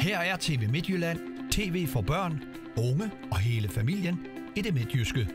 Her er TV Midtjylland, tv for børn, unge og hele familien i det midtjyske.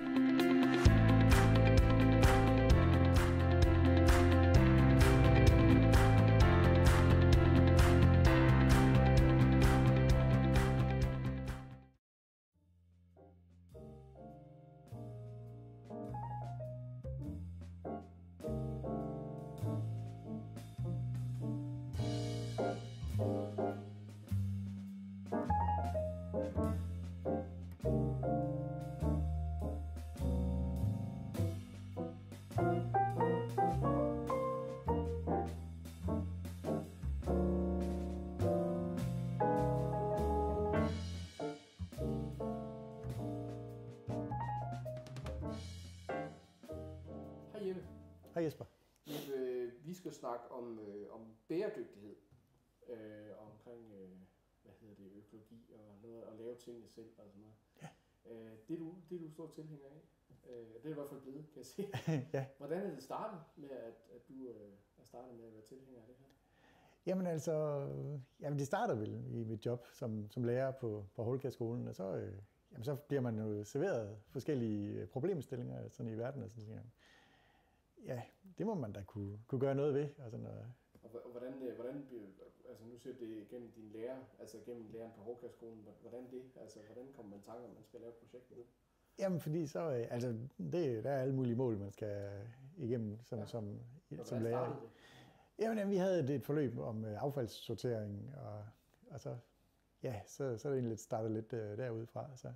Hej Jeppe. Hej Jesper. Jeppe, vi skal snakke om bæredygtighed, omkring økologi og noget at lave tingene selv og sådan noget. Ja. Det er du stor tilhænger af. Det er i hvert fald blevet, kan jeg se. Ja. Hvordan er det startet med, at du er startet med at være tilhænger af det her? Jamen altså, det starter vel i mit job som lærer på Holkærskolen, og så bliver man jo serveret forskellige problemstillinger sådan i verden og sådan noget. Ja, det må man da kunne gøre noget ved. Og sådan noget. Og hvordan altså nu ser det gennem din lærer, altså gennem læreren på Holkærskolen, hvordan kommer man i tanke om, man skal lave et projekt med det? Jamen fordi der er alle mulige mål, man skal igennem som lærer. Jamen vi havde et forløb om affaldssortering, og så er det egentlig startet lidt derudfra. Så.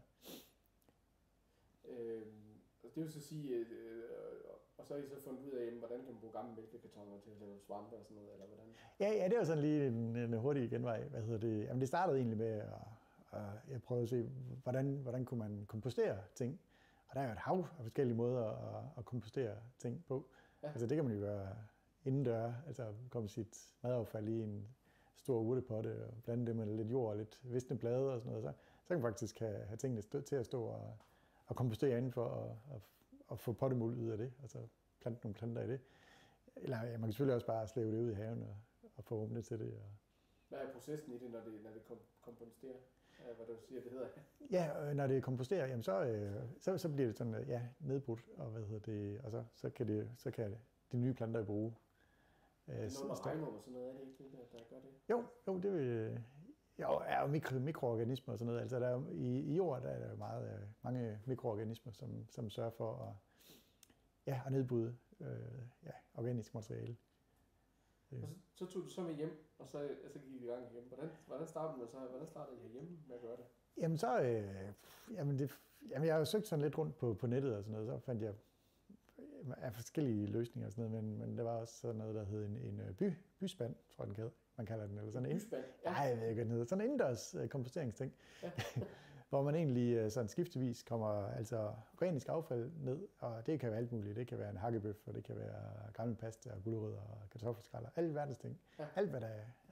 Det vil så sige, og så har I så fundet ud af, hvordan kan man bruge gamle mælkekartoner til at lave svampe og sådan noget, eller hvordan? Ja, det var sådan lige en hurtig genvej. Jamen det startede egentlig med, at jeg prøvede at se, hvordan kunne man kompostere ting. Og der er jo et hav af forskellige måder at kompostere ting på. Ja. Altså det kan man jo gøre indendør, altså komme sit madaffald i en stor urtepotte og blande det med lidt jord og lidt visne blade og sådan noget. Så kan man faktisk have tingene til at stå og kompostere indenfor og få pottemuld ud af det, altså plante nogle planter i det. Eller man kan selvfølgelig også bare slæve det ud i haven og få rummet til det. Hvad er processen i det, når det komposterer? Hvad du siger, det hedder? Ja, når det komposterer, jamen så bliver det sådan, nedbrudt, og så kan de nye planter bruge. Det er noget med regnorm og sådan noget, er det ikke det, der gør det? Jo, det vil... Jo, mikroorganismer og sådan noget. Altså i jord der er der mange mikroorganismer, som sørger for at nedbryde organisk materiale. Og så tog du så med hjem, og så gik I i gang hjemme. Hvordan startede man så? Hvordan startede I hjemme med at gøre det? Jamen jeg har jo søgt sådan lidt rundt på nettet og sådan noget, så fandt jeg af forskellige løsninger og sådan noget, men der var også sådan noget, der hed en byspand, tror jeg man kalder den, eller sådan en byspand. Ja. Nej, jeg ved ikke, hvad den hedder. Sådan en indendørs komposteringsting, ja. hvor man egentlig sådan skiftevis kommer altså organisk affald ned, og det kan være alt muligt. Det kan være en hakkebøf, og det kan være gamle pasta og gulerødder og kartoffelskræller, alle verdens ting. Ja. Alt hvad der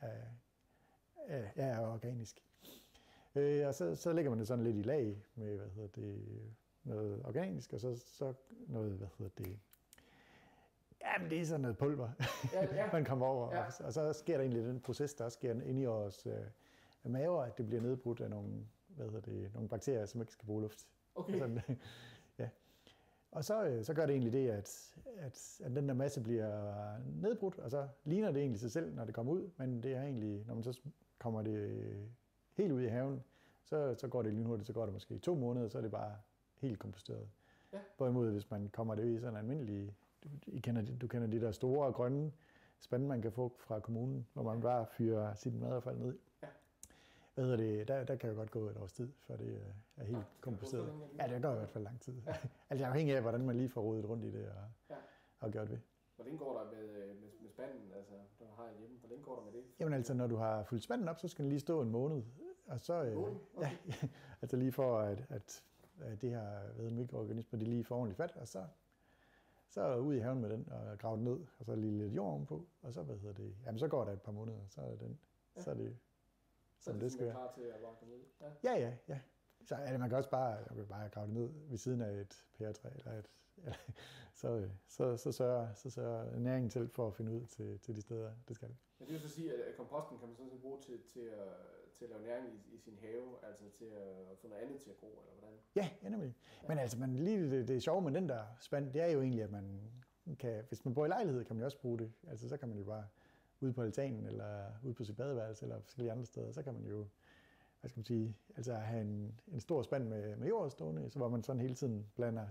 er organisk. Og så lægger man det sådan lidt i lag med, noget organisk, og så noget, jamen det er sådan noget pulver, man kommer over, og så sker der egentlig den proces, der også sker inde i vores maver, at det bliver nedbrudt af nogle bakterier, som ikke skal bruge luft. Okay. Sådan, ja. Og så gør det egentlig det, at den der masse bliver nedbrudt, og så ligner det egentlig sig selv, når det kommer ud, men det er egentlig, når man så kommer det helt ud i haven, så går det lynhurtigt, så går det måske 2 måneder, så er det bare helt komposteret. Ja. Hvorimod, hvis man kommer det i sådan en almindelig... Du kender de der store grønne spande, man kan få fra kommunen, hvor man bare fyrer sit madaffald ned. Ja. Der kan jo godt gå et års tid, før det er helt komposteret. Ja, det går i hvert fald lang tid. Ja. Altså afhængig af, hvordan man lige får rodet rundt i det og gjort ved. Hvordan går der med spanden, altså du har hjemme? Hvordan går der med det? Jamen altså, når du har fyldt spanden op, så skal den lige stå en måned. Og så, okay. Ja, altså lige for, at det her mikroorganismer, de lige får ordentligt fat, og så ud i haven med den og grave den ned, og så lige lidt jord ovenpå, og så, jamen så går der et par måneder, så er den, så er det, som det skal være. Klar til at bare komme ud? Ja. Så man kan også bare grave det ned ved siden af et pæretræ, så sørger næringen til for at finde ud til de steder, det skal. Men det vil så sige, at komposten kan man sådan set bruge til at lave næring i sin have, altså til at få noget andet til at gro, eller hvordan? Ja, nemlig. Men altså, det sjove med den der spand, det er jo egentlig, at man kan, hvis man bor i lejlighed, kan man jo også bruge det. Altså, så kan man jo bare ude på altanen, eller ude på sit badeværelse, eller forskellige andre steder, så kan man jo, hvad skal man sige, altså have en stor spand med jord stående, så hvor man sådan hele tiden blander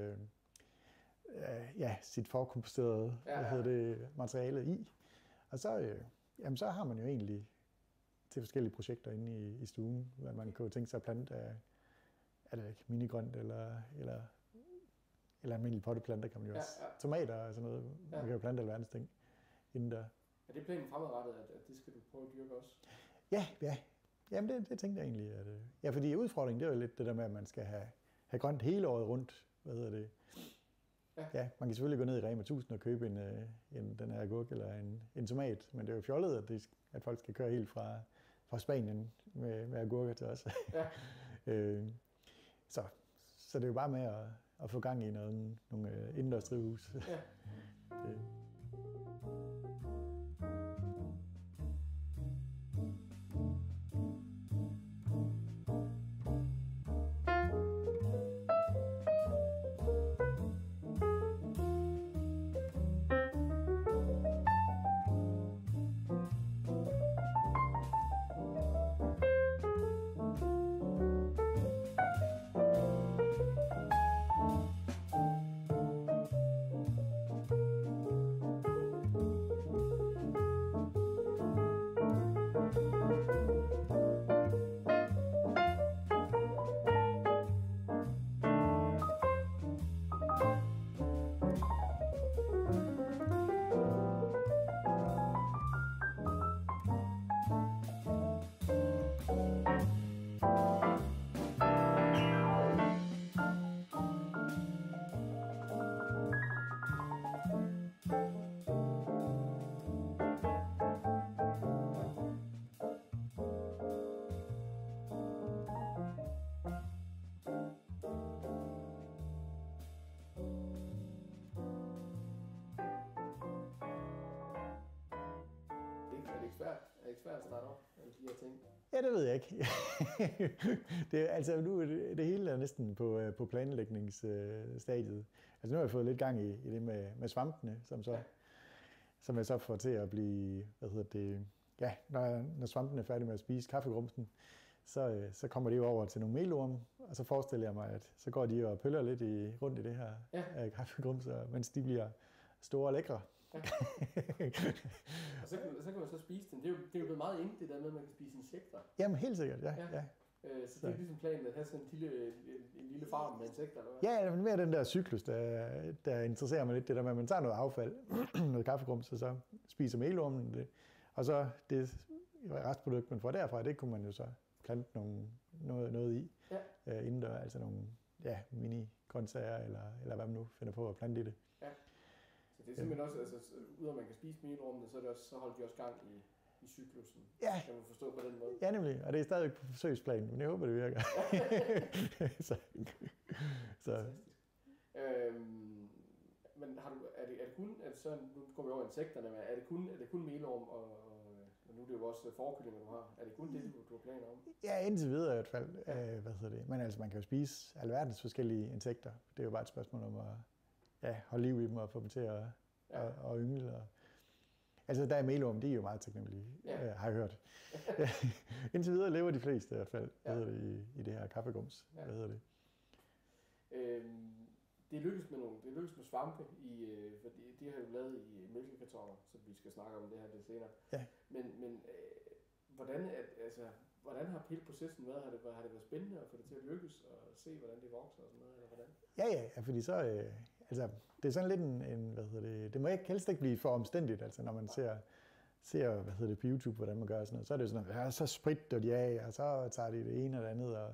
sit forkomposterede materiale i. Og så, så har man jo egentlig til forskellige projekter inde i stuen, hvad man kan tænke sig at plante af, minigrønt eller almindelige potteplanter kan man jo også. Tomater og sådan noget. Man kan jo plante alverdens ting inden der. Er det planen fremadrettet, at det skal du prøve at dyrke også? Ja. Jamen det tænkte jeg egentlig. At, fordi udfordringen, det er jo lidt det der med, at man skal have grønt hele året rundt. Ja, man kan selvfølgelig gå ned i Rema 1000 og købe den her agurk eller en tomat, men det er jo fjollet, at folk skal køre helt fra Spanien med agurker til os. Ja. Så det er jo bare med at få gang i nogle indendørs drivhus. Ja. Er det ikke svært at starte op med de her ting? Ja, det ved jeg ikke. Nu det hele er næsten på planlægningsstadiet. Altså nu har jeg fået lidt gang i det med svampene, som jeg så får til at blive, når svampene er færdige med at spise kaffegrumsen, så kommer de jo over til nogle melorme, og så forestiller jeg mig, at så går de og pøller lidt rundt i det her kaffegrumser, mens de bliver store og lækre. Ja. Og så kan man så spise den. Det er jo blevet meget inde det der med, at man kan spise insekter. Jamen helt sikkert, ja. Så det er ligesom planen at have sådan en lille farm med insekter, eller hvad? Ja, men mere den der cyklus, der interesserer mig lidt. Det der med, at man tager noget affald, noget kaffegrums, og så spiser melormen det. Og så det restprodukt, man får derfra, det kunne man jo så plante noget i. Ja. Indendør, altså nogle mini-grøntsager, eller hvad man nu finder på at plante i det. Ja. Så det er simpelthen også, altså udover man kan spise melormene, så holder de også gang i cyklusen. Ja. Kan man forstå på den måde? Ja, nemlig. Og det er stadig på forsøgsplan, men jeg håber, det virker. så. Men er det kun, så nu går vi over insekterne, men er det kun melorm, og nu er det jo også forkyllinger, du har. Er det kun det, du har planer om? Ja, indtil videre i hvert fald. Men altså, man kan jo spise alverdens forskellige insekter. Det er jo bare et spørgsmål om at holde liv i dem og få dem til at yngle. Altså, der er melorm, de er jo meget taknemmelige, har jeg hørt. Indtil videre lever de fleste i hvert fald, i det her kaffegrums. Det lykkedes med svampe, fordi de har jo lavet i mælkekartoner, så vi skal snakke om det her lidt senere. Ja. Men hvordan har hele processen været? Har det været spændende at få det til at lykkes og se, hvordan det vokser og sådan noget, eller hvordan? Ja, fordi så, det er sådan lidt det må helst ikke blive for omstændigt, altså når man ser på YouTube, hvordan man gør sådan noget, så er det sådan noget, så spritter de af, og så tager de det ene og det andet, og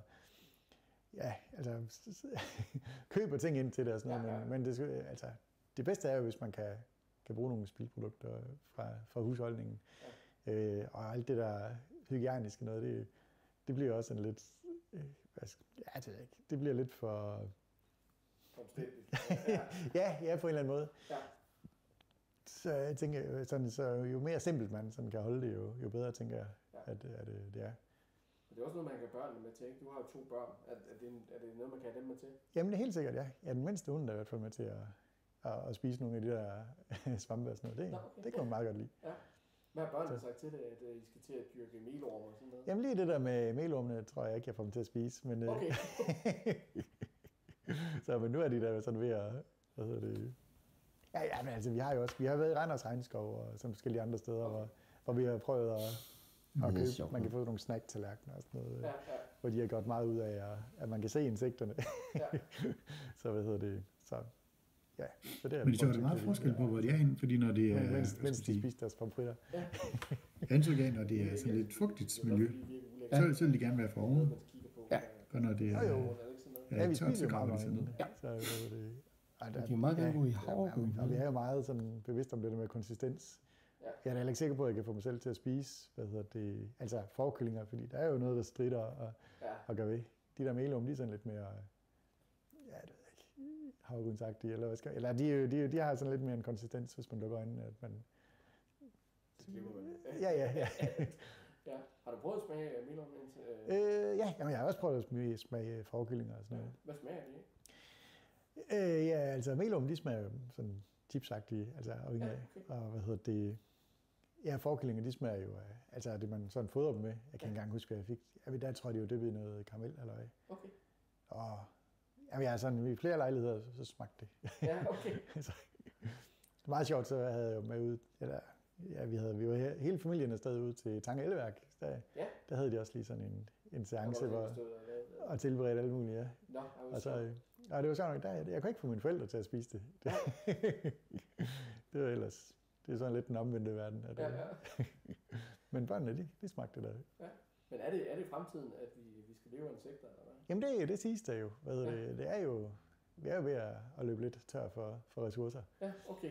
køber ting ind til det og sådan noget, men det bedste er jo, hvis man kan bruge nogle spildprodukter fra husholdningen, og alt det der hygiejniske noget, det bliver også sådan lidt, det bliver lidt for... Omstændigt. ja, på en eller anden måde. Ja. Så jeg tænker, sådan, så jo mere simpelt man sådan kan holde det, jo bedre tænker jeg, at det er. Det er også noget, man kan have børnene med til, ikke? Du har jo 2 børn. Er det noget, man kan have dem med til? Jamen det er helt sikkert, ja. Ja, den mindste hund er i hvert fald med til at spise nogle af de der svampe og sådan noget. Det kan man meget godt lide. Ja. Hvad har børnene sagt til det, at I skal til at dyrke melorm og sådan noget? Jamen lige det der med melormene, tror jeg ikke, jeg får dem til at spise. Men, okay. Men nu er de der sådan ved at, hvad hedder det? Ja, men altså vi har været i Randers Regnskov og sådan forskellige andre steder, hvor vi har prøvet at købe, man kan få nogle snack-tallerkener og sådan noget, hvor de har gjort meget ud af, at man kan se insekterne. Så hvad hedder det? Så det er. Men det er jo meget forskel på, hvor de er henne, fordi når det er... Mens de spiser deres pomfritter. Indtryk af, når det er sådan lidt fugtigt miljø, så vil de gerne være for oven. Ja. Og når det er vi spiser jo meget sådan. Ja. Så det. De er meget gerne gode i havregryn. Og vi er jo meget sådan bevidst om det der med konsistens. Jeg er heller ikke sikker på, at jeg kan få mig selv til at spise, altså forkyllinger, fordi der er jo noget, der stritter og gør ved. De der melum, de er sådan lidt mere, det ved jeg ikke, havregrynsagtige, eller hvad skal eller de har sådan lidt mere en konsistens, hvis man lukker øjnene, at man... Ja. Ja. Har du prøvet at smage melum? Jamen, jeg har også prøvet at smage forkyllinger og sådan noget. Hvad smager de? Altså melum, de smager jo sådan chipsagtige, altså afhængig af. Og hvad hedder det? Ja, forkyllinger, de smager jo altså det man sådan fodrer dem med. Jeg kan ikke engang huske, hvad jeg fik. Der tror jeg, de jo dyppet i noget karamel eller hvad. Okay. Og jamen, jeg er sådan i flere lejligheder, så smagte det. Ja, okay. Så, meget sjovt, så havde jeg jo med ud, vi var hele familien afsted ud til Tange Elværk. Der havde de også lige sådan en seance, og tilberedt alt muligt, ja. Og så, og det var sådan, jeg kunne ikke få mine forældre til at spise det. Det var ellers, det er sådan lidt den omvendte verden. Men børnene, de smagte det der. Ja. Men er det fremtiden, at vi skal leve af insekter? Eller hvad? Jamen det sidste er jo, det er jo, vi er jo ved at løbe lidt tør for ressourcer. Ja, okay.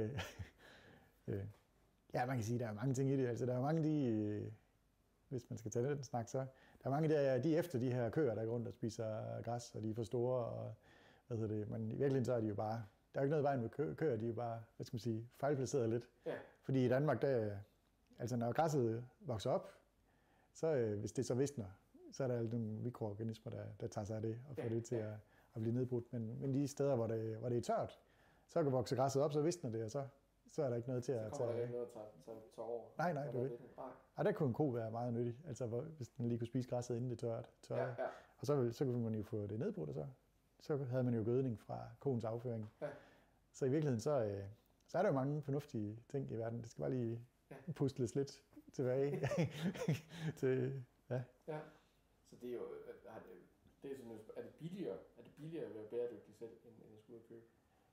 Ja, man kan sige, der er mange ting i det. Altså, der er mange hvis man skal tage den snak, så der er mange de efter de her køer, der går rundt og spiser græs, og de er for store, og men i virkeligheden så er de jo bare, der er jo ikke noget vejen med køer, de er jo bare, hvad skal man sige, fejlplaceret lidt. Ja. Fordi i Danmark, altså når græsset vokser op, så hvis det så visner, så er der alle nogle mikroorganismer, der tager sig af det, og får det til at blive nedbrudt. Men de steder, hvor det er tørt, så kan vokse græsset op, så visner det, og så er der ikke noget til at tage... Så kommer der ikke noget at tage over? Nej, det er det. Og der kunne en ko være meget nyttig, altså hvis den lige kunne spise græsset, inden det tørrede. Ja. Og så kunne man jo få det nedbrudt, og så havde man jo gødning fra koens afføring. Ja. Så i virkeligheden, så er der jo mange fornuftige ting i verden. Det skal bare lige pusles lidt tilbage. Ja. Så det er jo... Er det billigere at være bæredygtig selv, end at skulle købe?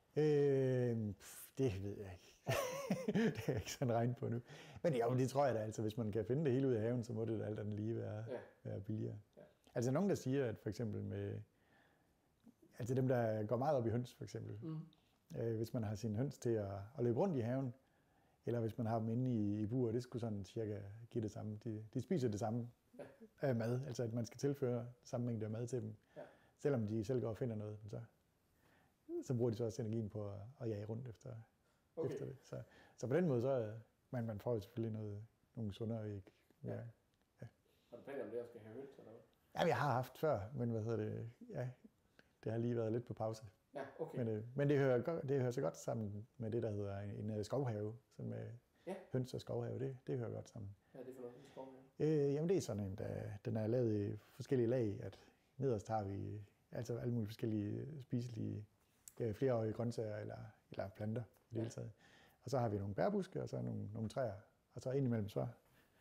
Det ved jeg ikke. Det er jeg ikke sådan regnet på nu. Men det tror jeg da, altså hvis man kan finde det hele ud af haven, så må det da alt andet lige være billigere. Ja. Altså nogen, der siger, at for eksempel med... Altså dem, der går meget op i høns, for eksempel. Hvis man har sine høns til at løbe rundt i haven, eller hvis man har dem inde i bur, det skulle sådan cirka give det samme. De spiser det samme mad, altså at man skal tilføre samme mængde af mad til dem. Ja. Selvom de selv går og finder noget, så bruger de så også energien på at jage rundt efter det. Så på den måde, så man får jo selvfølgelig nogle sundere æg. Ja. Har du planer om det, at skal have høns eller hvad? Ja, jeg har haft før, men det har lige været lidt på pause. Ja, okay. Men det hører så godt sammen med det, der hedder en skovhave, sådan med høns og skovhave. Det hører godt sammen. Ja, det er for noget, en skovhave? Jamen det er sådan en, den er lavet i forskellige lag, at nederst har vi altså alle mulige forskellige spiselige flereårige grøntsager eller planter i det hele taget. Og så har vi nogle bærbuske, og så nogle træer. Og så indimellem så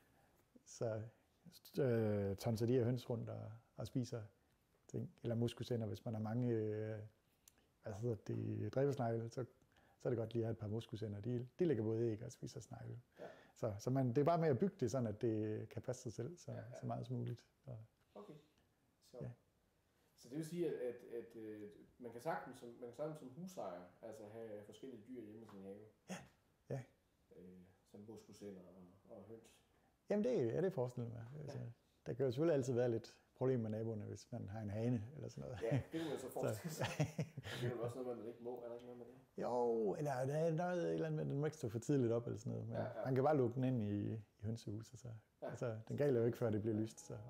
tonser de her høns rundt og spiser ting. Eller muskusænder, hvis man har mange dræbersnegle, så er det godt lige at have et par muskusænder. De lægger både æg og spiser snegle. Ja. Så det er bare med at bygge det sådan, at det kan passe sig selv så meget som muligt. Okay. Så det vil sige, at man kan sagtens som husejer altså have forskellige dyr hjemme i sin have. Ja. Som muskusænder og høns. Jamen det forestiller mig. Altså, der kan jo selvfølgelig altid være lidt problem med naboerne, hvis man har en hane eller sådan noget. Ja, det kan man så forestille sig. Det er jo også noget, man ikke må, eller ikke noget med det? Jo, eller der er noget et eller andet med, den må ikke stå for tidligt op eller sådan noget. Men Ja. man kan bare lukke den ind i hønsehuset. Så. Ja. Altså, den gælder jo ikke, før det bliver lyst. Så.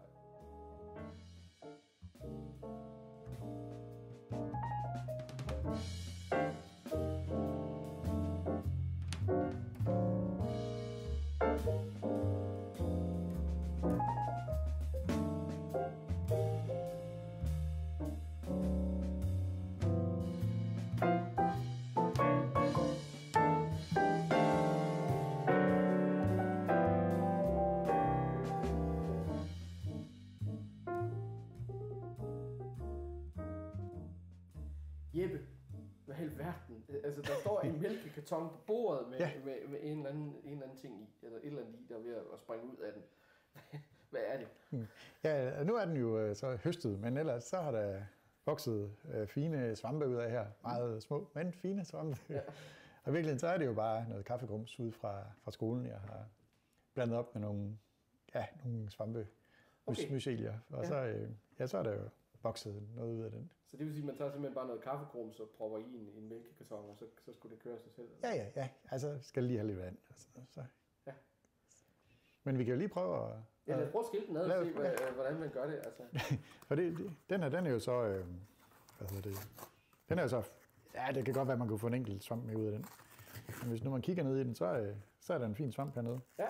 Jeppe, hvad i verden? Altså, der står en mælkekarton på bordet med en eller anden ting i, eller et eller andet i, der er ved at springe ud af den. Hvad er det? Ja, nu er den jo så høstet, men ellers så har der vokset fine svampe ud af her. Meget små, men fine svampe. Ja. Og virkelig så er det jo bare noget kaffegrums ud fra skolen, jeg har blandet op med nogle svampe mycelier. Og så er der jo vokset noget ud af den. Så det vil sige, at man tager simpelthen bare noget kaffegrums og propper i en mælkekarton, og så skulle det køre sig selv? Ja. Altså skal lige have lidt vand. Så. Ja. Men vi kan jo lige prøve at... Ja, lad os prøve at skille den ad og se, hvordan man gør det. Altså. For den er jo så... hvad hedder det? Den er jo så... Ja, det kan godt være, at man kunne få en enkelt svamp med ud af den. Men hvis nu man kigger ned i den, så er der en fin svamp hernede. Ja.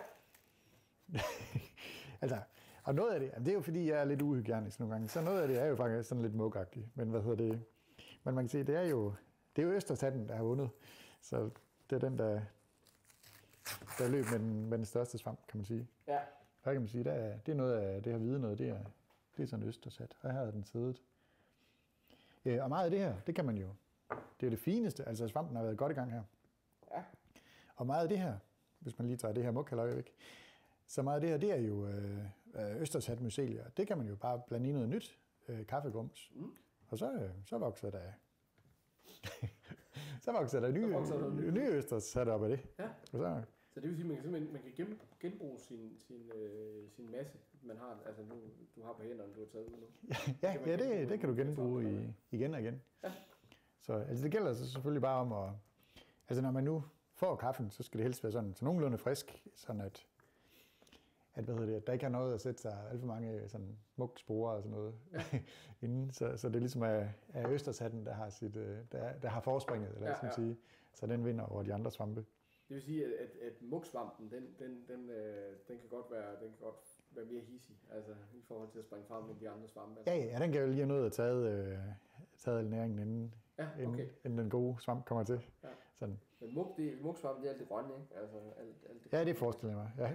Altså, og noget af det er jo fordi, jeg er lidt uhygienisk nogle gange, så noget af det er jo faktisk sådan lidt mugagtigt. Men hvad hedder det? Men man kan se, det er jo østershatten, der har vundet. Så det er den, der løb med den største svamp, kan man sige. Ja. Hvad kan man sige? Det er noget af det her hvide noget, det er sådan en østershat. Og her er den siddet. Og meget af det her, det kan man jo. Det er det fineste, altså svampen har været godt i gang her. Ja. Og meget af det her, hvis man lige tager det her mukhalløj væk, så meget af det her, det er jo østershat mycelier. Det kan man jo bare blande i noget nyt kaffegrums. Og så vokser der nye østershat op af det. Ja. Og så det vil sige, at man kan genbruge sin masse, man har, altså nu du har på hænderne, du har taget ud nu. Det kan du genbruge igen og igen. Ja. Så altså, det gælder så selvfølgelig bare om at... Altså når man nu får kaffen, så skal det helst være sådan nogenlunde frisk, sådan at der ikke er noget at sætte sig alt for mange sådan mugsporer og sådan noget inden. Så det er ligesom af østershatten, der har der har forspringet, eller skal man sige. Så den vinder over de andre svampe. Det vil sige, at mugsvampen, den kan godt være mere hissig, altså i forhold til at springe frem med de andre svampe. Altså. Ja, den kan jo lige have noget at taget næringen inden den gode svamp kommer til. Ja. Sådan. Men mugsvampen, det er alt det grønne, ikke? Altså, alt det. Ja, det forestiller jeg mig. Ja.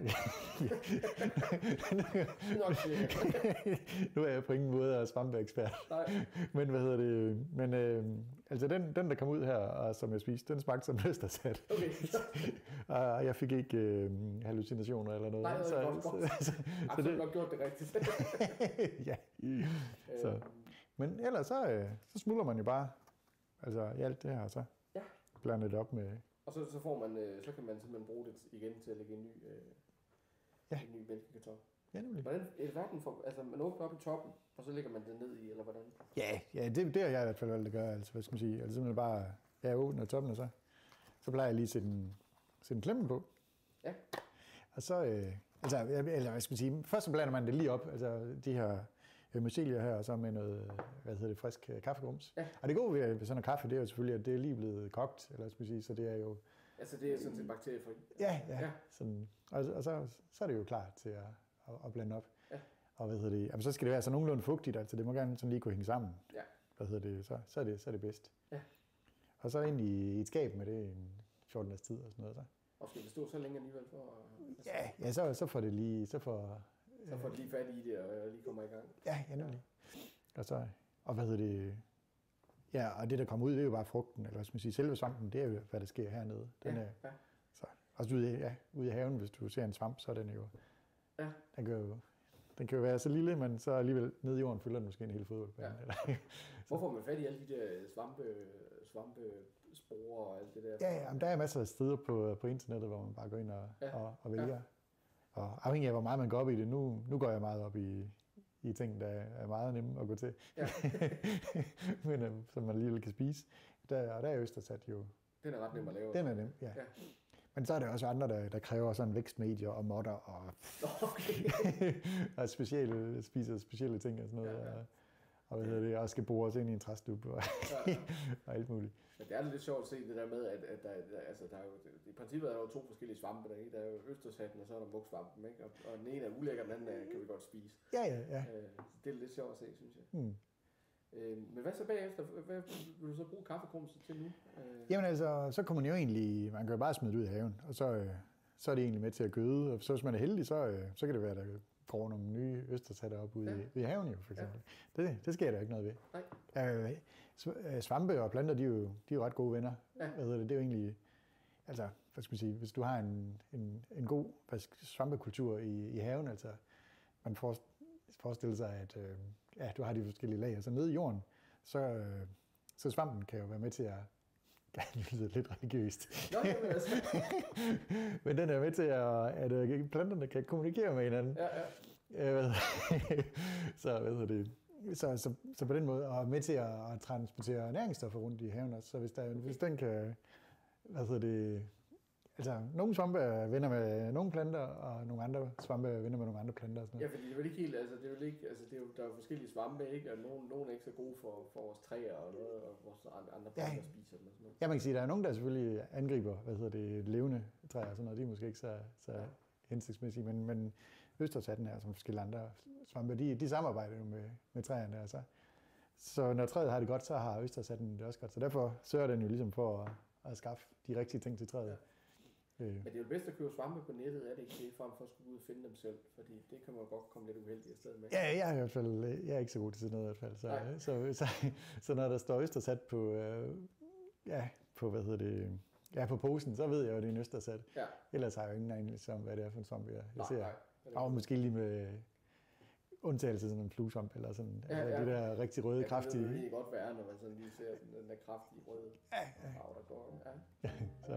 Nu er jeg på ingen måde svampeekspert. Nej. Men altså den der kom ud her, og som jeg spiste, den smagte som østershat. Okay. Og jeg fik ikke hallucinationer eller noget. Nej, det er godt. Så det nok gjort det rigtigt. Ja. Så. Men ellers så smuldrer man jo bare altså i alt det her, så blander det op med... Og så kan man simpelthen bruge det igen til at lægge en ny mælkekarton. Ja, nemlig. Hvordan er det hverken altså man åbner op i toppen, og så lægger man det ned i, eller hvordan? Ja, det har jeg i hvert fald valgt at gøre, altså hvad skal man sige. Altså simpelthen bare, jeg åbner toppen, og så plejer jeg lige at sætte en klemme på. Ja. Og så, eller hvad skal man sige, først så blander man det lige op, altså de her mycelier her, og så med noget, frisk kaffegrums. Ja. Og det gode ved sådan noget kaffe, det er jo selvfølgelig, at det er lige blevet kogt, eller skal man sige, så det er jo... Altså det er sådan set bakteriefri? Ja. Sådan, og så er det jo klar til at blande op. Ja. Og jamen, så skal det være så nogenlunde fugtigt, altså det må gerne sådan lige kunne hænge sammen. Ja. Så er det bedst. Ja. Og så ind i et skab med det en 14 dages tid og sådan noget. Så. Og skal det stå så længe alligevel for? Så får det lige... Så får det lige fat i det, og lige kommer i gang. Ja, nemlig. Og og det der kommer ud, det er jo bare frugten, eller hvad skal man sige, selve svampen, det er jo, hvad der sker hernede. Så, også ude i haven, hvis du ser en svamp, så er den jo... Ja. Den kan jo være så lille, men så alligevel nede i jorden fylder den måske en hel fodboldbane. Ja. Hvor får man fat i alle de der svampesporer og alt det der? Ja, der er masser af steder på internettet, hvor man bare går ind og vælger. Ja. Og afhængig af, hvor meget man går op i det, nu går jeg meget op i i ting, der er meget nemme at gå til, Ja. men som man alligevel kan spise. Og der er østersat jo. Den er ret nem at lave. Den er nem, ja. Men så er der også andre, der kræver sådan vækstmedier og modder og, og spiser specielle ting og sådan noget. Og hvad hedder det, og skal bores ind i en træstub og, og alt muligt. Men det er lidt sjovt at se det der med, at der er jo, i princippet er der jo 2 forskellige svampe der, ikke? Der er jo østershatten, og så er der mugsvampen, ikke? Og den ene er ulækker, den anden kan vi godt spise. Ja. Det er lidt sjovt at se, synes jeg. Men hvad så bagefter? Hvad vil du så bruge kaffekrumset til nu? Jamen altså, så kommer man jo egentlig, man kan jo bare smide det ud i haven, og så er det egentlig med til at gøde. Og så hvis man er heldig, så kan det være, at der går nogle nye østershatter op ude i haven jo, for eksempel. Ja. Det sker der ikke noget ved. Nej. Svampe og planter, de er jo ret gode venner. Ja. Det er jo egentlig, altså, hvad skal man sige, hvis du har en god svampekultur i haven, altså, man forestiller sig, at du har de forskellige lag, så nede i jorden, så svampen kan jo være med til at, det lyder lidt religiøst. Nå, altså. Men den er med til, at planterne kan kommunikere med hinanden. Ja. Så på den måde, og med til at transportere næringsstoffer rundt i haven også. Så hvis den kan, altså nogle svampe er venner med nogle planter, og nogle andre svampe er venner med nogle andre planter. Og sådan noget. Ja, fordi det er vel ikke helt, der er jo forskellige svampe, ikke? Og nogle er ikke så gode for vores træer og noget, og vores andre planter spiser dem og sådan noget. Ja, man kan sige, at der er nogen, der selvfølgelig angriber, levende træer og sådan noget. De er måske ikke så hensigtsmæssige, men østershatten her, som forskellige andre svampe, de samarbejder jo med træerne. Altså. Så når træet har det godt, så har østershatten det også godt. Så derfor sørger den jo ligesom for at skaffe de rigtige ting til træet. Ja. Men det er jo bedst at købe svampe på nettet, er det ikke det, frem for at skulle ud og finde dem selv? Fordi det kan man godt komme lidt uheldigt afsted med. Ja, jeg er ikke så god til sådan noget i hvert fald. Så når der står østershat på, på posen, så ved jeg jo, at det er en østershat. Ja. Ellers har jeg jo ingen anelse om, hvad det er for en svamp, jeg ser. Og måske lige med undtagelse sådan en fluesvamp eller sådan. Det der rigtig røde, kraftige. Det kan godt være, når man sådan lige ser den der kraftige røde farve, der går. Ja. Så.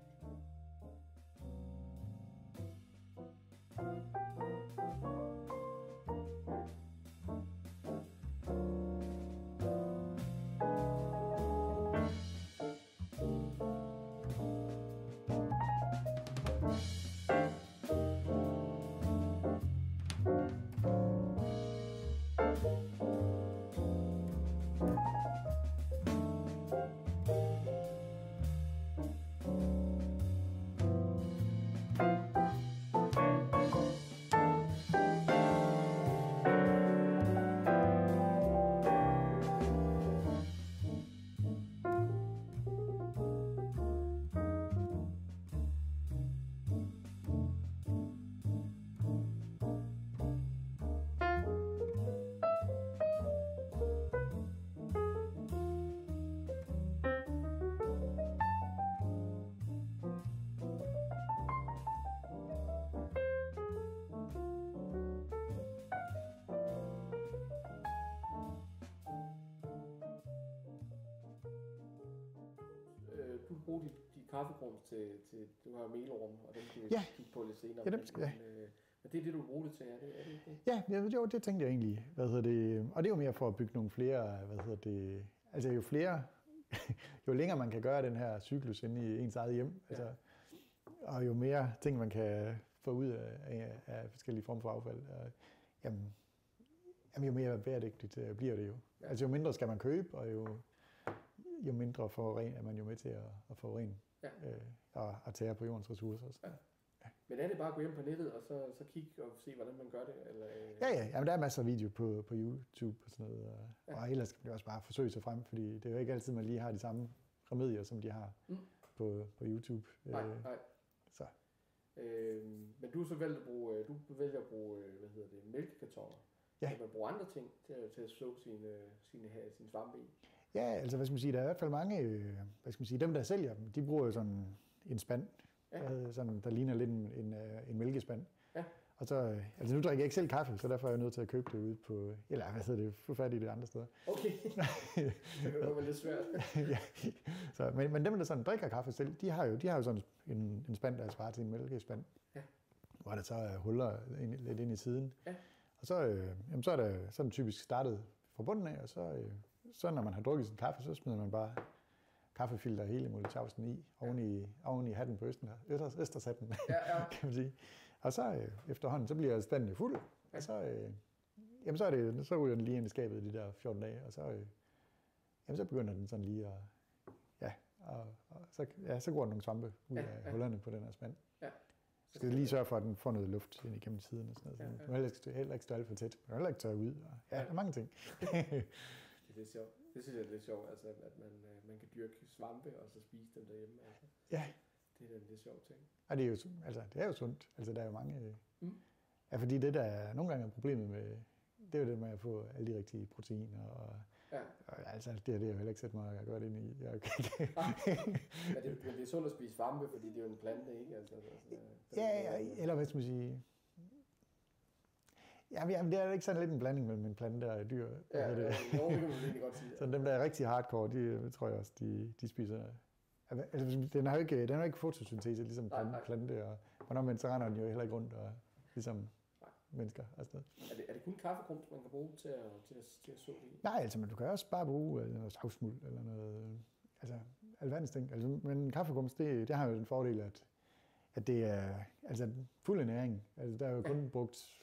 Du bruger de kaffegrums til, du har melorm, og dem kan vi kigge på lidt senere. Men det er det, du bruger det til, er det ikke det? Ja, jo, det tænkte jeg egentlig. Og det er jo mere for at bygge nogle flere, altså jo længere man kan gøre den her cyklus inde i ens eget hjem, og jo mere ting man kan få ud af forskellige former for affald, jamen jo mere bæredygtigt bliver det jo. Ja. Altså jo mindre skal man købe, og jo mindre er man jo med til at forurene og tære på jordens ressourcer også. Ja. Ja. Men er det bare at gå hjem på nettet og så kigge og se, hvordan man gør det? Eller? Ja. Jamen, der er masser af video på YouTube og sådan noget. Og ellers kan man også bare forsøge sig frem, fordi det er jo ikke altid, man lige har de samme remedier, som de har på YouTube. Nej. Så. Men du så vælger at bruge mælkekartoner. Ja. Kan man bruge andre ting til at så sin svampe i? Ja, altså hvad skal man sige, der er i hvert fald mange, dem der sælger dem, de bruger jo sådan en spand, sådan, der ligner lidt en mælkespand. Ja. Og så, altså nu drikker jeg ikke selv kaffe, så derfor er jeg nødt til at købe det ude på, få fat i det andre steder. Okay, det kan jo være lidt svært. Ja. Så, men dem der sådan drikker kaffe selv, de har jo sådan en spand, der svarer til en mælkespand, hvor der så er huller lidt ind i siden. Ja. Og så er den typisk startet fra bunden af, og så når man har drukket sin kaffe, så smider man bare kaffefilter hele Molotowsen i, oven i hatten på Østershatten, kan man sige. Og så efterhånden, så bliver standen jo fuld, og så ryger den lige ind i skabet de der 14 dage, og så begynder den sådan lige så går der nogle svampe ud af hullerne på den her spand. Ja. Så skal du lige sørge for, at den får noget luft ind igennem siden og sådan noget. Du må heller ikke stå alt for tæt. Du må heller ikke tørre ud. Og, der er mange ting. Det er sjovt. Det synes jeg er lidt sjovt, altså, at man kan dyrke svampe og så spise dem derhjemme. Altså. Ja. Det er en lidt sjov ting. Og det er jo sundt. Altså, der er jo mange... Ja, fordi det, der nogle gange er problemet med... Det er jo det med at få alle de rigtige proteiner og... Og altså, det har jeg heller ikke sætte mig at gøre det ind i. Men det er sundt at spise svampe, fordi det er jo en plante, ikke? Altså, eller hvad skal man sige... Jamen, det er ikke sådan lidt en blanding mellem en plante og et dyr. Det kan man egentlig godt sige. Så dem, der er rigtig hardcore, de tror jeg også, de spiser... Altså, den har jo ikke fotosyntese, ligesom plante, og hvornår så render den jo heller ikke rundt, og ligesom... mennesker og sådan noget. Er det kun kaffegrums, man kan bruge til at så i? Nej, altså, men du kan også bare bruge noget savsmuld eller noget, altså alverdens ting. Altså, men kaffegrums, det har jo den fordel, at det er altså fuld næring. Altså, der er jo kun brugt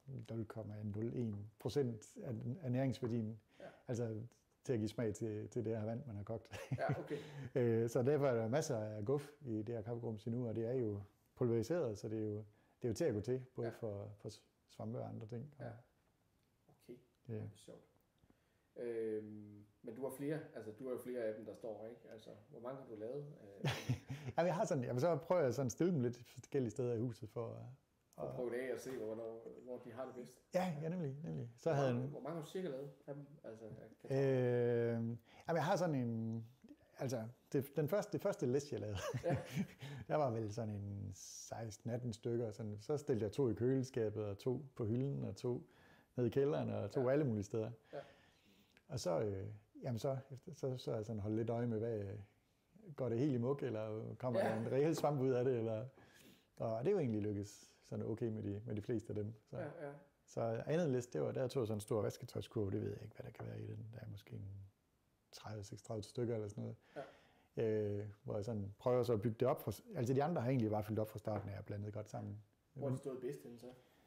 0,01% af næringsværdien, altså til at give smag til det her vand, man har kogt. Ja, okay. Så derfor er der masser af guf i det her kaffegrums endnu, og det er jo pulveriseret, så det er jo til at gå til, både for svampe og andre ting. Ja. Okay, det er sjovt. Men du har flere af dem, der står, ikke? Altså, hvor mange har du lavet? Ja, jeg har sådan, så prøver jeg sådan at stille dem lidt forskellige steder i huset for at prøve det af og se, hvor de har det bedst. Ja, nemlig. Så hvor mange har du cirka lavet af dem? Altså, jeg har sådan en... Altså, det første læs, jeg lavede, der var vel sådan en 16-18 stykker. Sådan, så stillede jeg 2 i køleskabet, og 2 på hylden, og 2 nede i kælderen, og 2 alle mulige steder. Ja. Og så har jeg sådan holdt lidt øje med, hvad går det helt i muk, eller kommer der en reel svamp ud af det, eller... Og det er jo egentlig lykkes sådan okay med de fleste af dem. Så andet læs, der tog jeg sådan en stor vasketøjskurve, det ved jeg ikke, hvad der kan være i den. Der er måske en 30-36 stykker eller sådan noget. Ja. Hvor jeg sådan prøver så at bygge det op. Altså de andre har egentlig bare fyldt op fra starten af og blandet godt sammen. Hvor er det stået bedst henne så?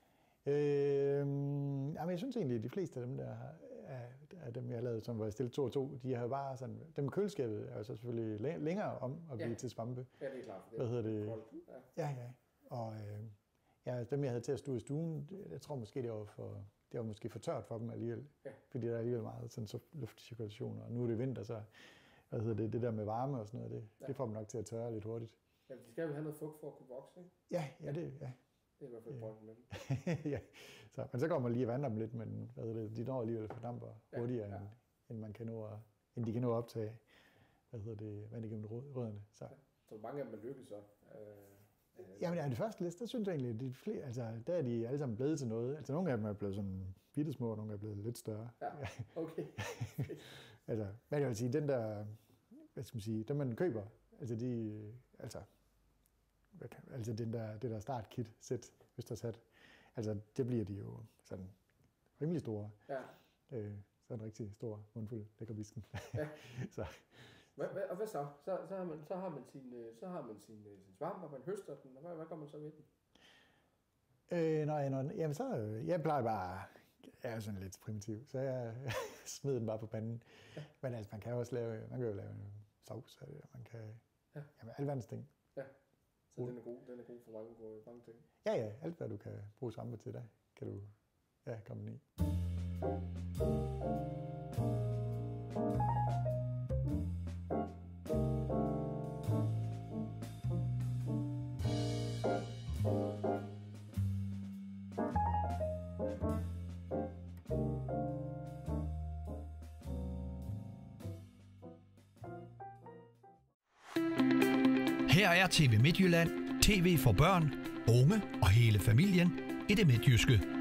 Jamen jeg synes egentlig, at de fleste af dem, af dem jeg har lavet, som var stillet 2 og 2, de har bare sådan... Dem med køleskabet er jo så selvfølgelig længere om at blive til svampe. Ja, det er klart. Hvad hedder det? Ja. Og dem jeg havde til at stå i stuen, jeg tror måske det var måske for tørt for dem alligevel. Ja. Fordi der er alligevel meget sådan så luftcirkulation, og nu er det vinter, så det der med varme og sådan noget, det får dem nok til at tørre lidt hurtigt. Ja, de skal vel have noget fugt for at kunne vokse, ikke? Ja. Det er i hvert fald pointen med dem. Ja. Men så kommer man lige at vande dem lidt, men de når alligevel fordamper hurtigere, end man kan nå end de kan nå at optage vand igennem rødderne. Så mange af dem er lykkes så? Jamen det første liste, der synes jeg egentlig, at de flere, altså der er de alle sammen blevet til noget. Altså nogle af dem er blevet sådan bittesmå, og nogle er blevet lidt større. Ja, okay. Altså, hvad jeg vil sige, den der, hvad skal man sige, dem man køber, altså det der startkit-sæt, Østershat, altså det bliver de jo sådan rimelig store. Ja. Så en rigtig stor mundfuld lækkerbisken. Ja. Så. Og hvad så? Så har man sin svamp, og man høster den, og hvad gør man så ved den? Jamen så, jeg plejer bare, jeg er sådan lidt primitiv, så jeg smider den bare på panden. Ja. Men altså, man kan jo også lave en sovs, og man kan, alverdens ting. Ja, så den er god for mange ting. Ja, alt hvad du kan bruge svampe til, der kan du, komme den i. Her er TV Midtjylland, tv for børn, unge og hele familien i det midtjyske.